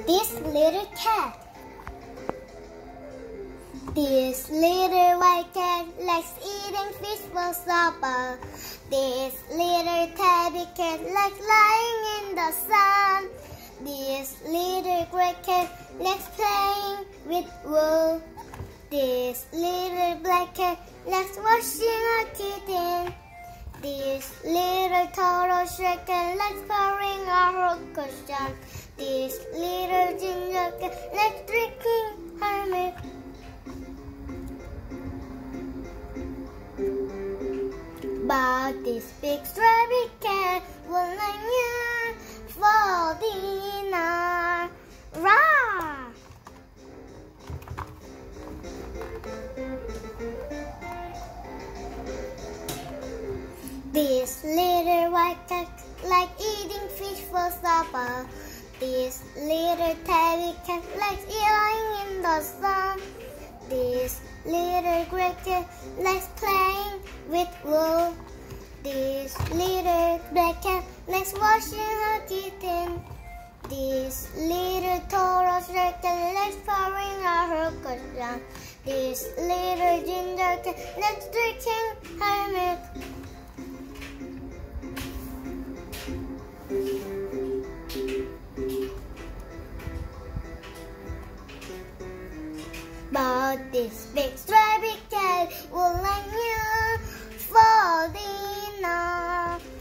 This little cat. This little white cat likes eating fish for supper. This little tabby cat likes lying in the sun. This little gray cat likes playing with wool. This little black cat likes washing a kitten. This little turtle shrek cat likes pouring a cushion. This little ginger cat likes drinking her milk. But this big strawberry cat will like you for dinner. Rah! This little white cat likes eating fish for supper. This little tabby cat likes lying in the sun. This little gray cat likes playing with wool. This little black cat likes washing her kitten. This little turtle cat likes pouring out her cushion. This little ginger cat likes drinking her milk. But this big striped cat will like you for dinner.